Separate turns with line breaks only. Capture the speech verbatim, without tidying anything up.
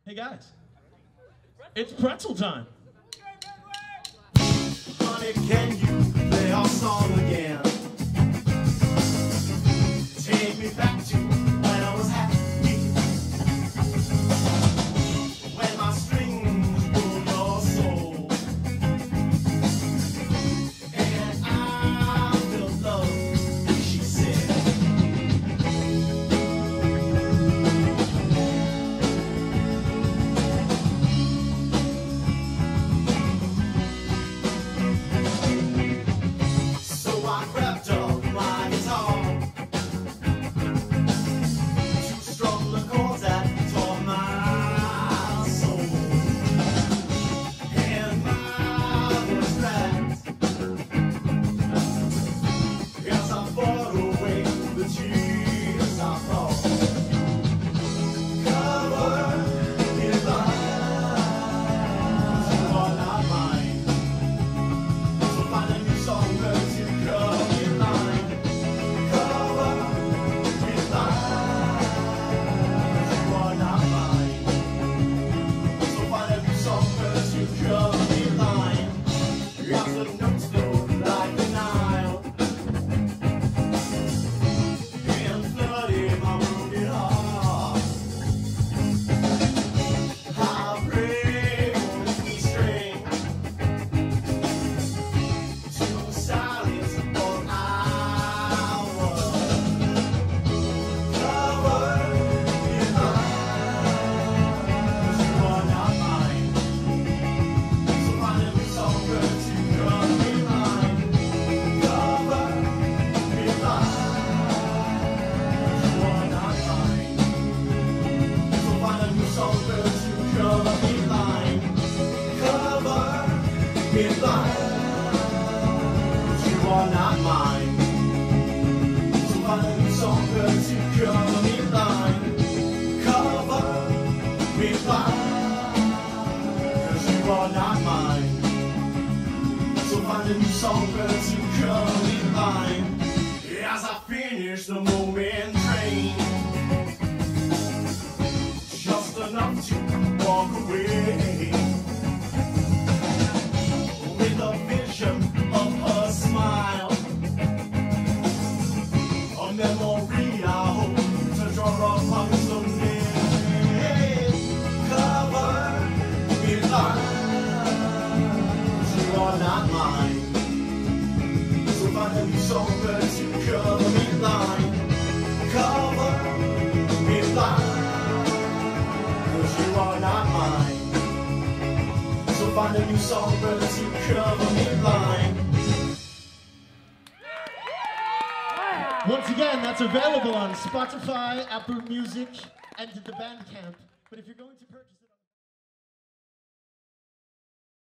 Hey guys, it's Pretzel Time.
Honey, can you play our song again? Take me back to when I was happy, when my strings pulled your soul, and I felt love, she said. So I grabbed up my guitar to strum the chords that tore my soul, and my voice cracked as I fought away the tears I thought. Covered in lies, you are not mine. So find a new song where to come in line. Cover in lies, you are not mine. So find a new song where to come in line. As the notes flow like the Nile and flooding my broken heart. I pray for the key string to silence for hours. Covered in lies, you are not mine. So find a new song where to come in line. Covered in lies, you are not mine. So find a new song where to come in line. Covered in lies, you are not mine. So find a new song where to come in line. Covered in lies, you are not mine. So find a new song where to come in line. As I finish the moment train, just enough to walk away with a vision of her smile, a memory I hope to draw upon someday. Covered in lies, you are not mine. So find a new song where to come in line. Covered in lies, you are not mine. So find a new song where to come in line.
Once again, that's available on Spotify, Apple Music, and the Bandcamp. But if you're going to purchase it,